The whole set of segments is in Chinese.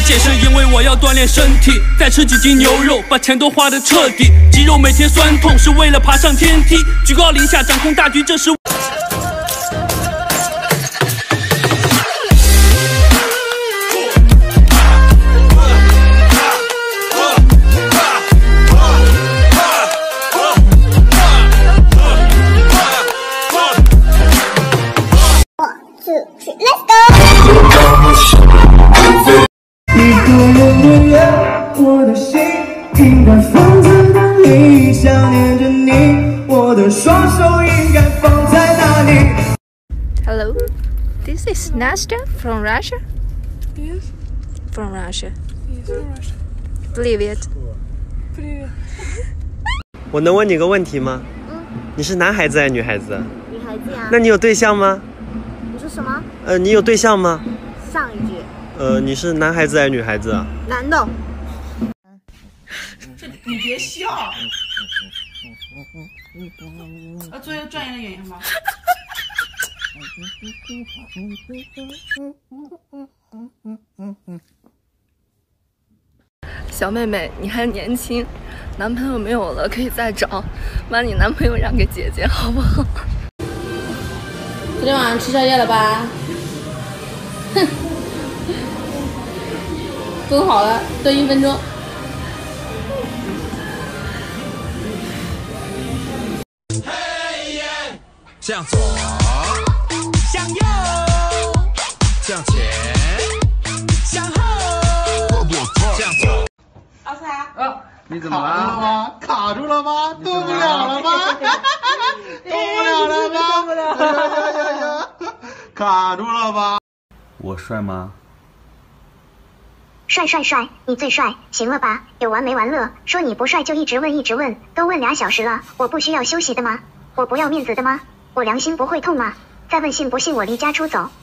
健身因为我要锻炼身体，再吃几斤牛肉，把钱都花得彻底。肌肉每天酸痛是为了爬上天梯，居高临下掌控大局，这是。 一个人的夜，我的心应该放在哪里？想念着你，我的双手应该放在哪里 ？Hello, this is Nastya from Russia. Yes. From Russia. Yes, from Russia. Привет. Привет. 我能问你个问题吗？你是男孩子还是女孩子？ 女孩子呀。 那你有对象吗？ 你说什么？ 你有对象吗？ 上一句。 你是男孩子还是女孩子啊？ 男的。 你别笑。做一个专业的演员吧。 小妹妹，你还年轻，男朋友没有了可以再找，把你男朋友让给姐姐好不好？ 昨天晚上吃宵夜了吧？哼，炖好了，炖1分钟。 向左，向右，向前，向后，向左。 阿才， 你怎么了？卡住了吗？动不了了吗？动不了了吗？动不了。卡住了吧？ 我帅吗？ 帅，你最帅，行了吧？有完没完了？说你不帅就一直问，都问2小时了，我不需要休息的吗？我不要面子的吗？我良心不会痛吗？再问信不信我离家出走？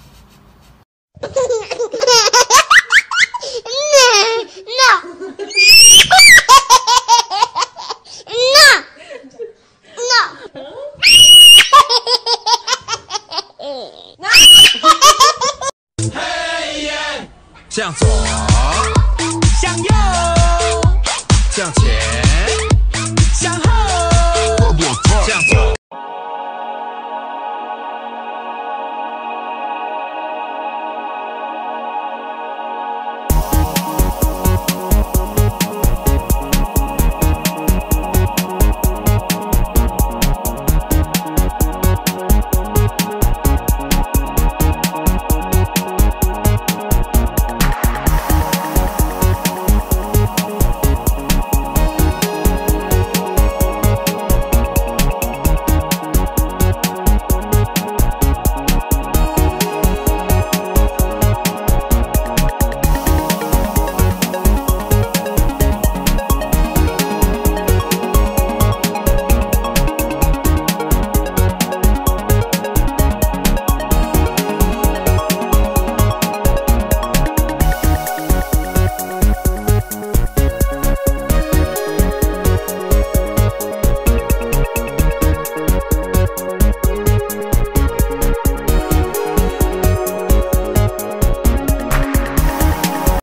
向左，向右，向前。